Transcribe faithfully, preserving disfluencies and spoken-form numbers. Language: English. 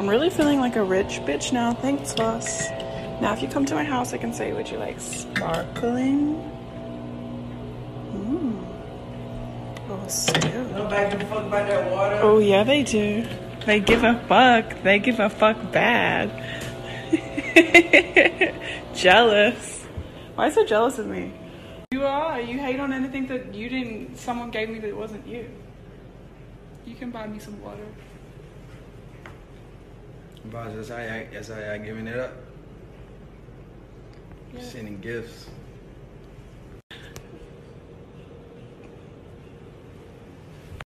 I'm really feeling like a rich bitch now. Thanks, boss. Now, if you come to my house, I can say, would you like sparkling? Mmm. Oh, still. Nobody give a fuck about that water. Oh, yeah, they do. They give a fuck. They give a fuck bad. Jealous. Why so jealous of me? You are. You hate on anything that you didn't, someone gave me that wasn't you. You can buy me some water. Boss, that's how I, that's how I giving it up. Yeah. Sending gifts.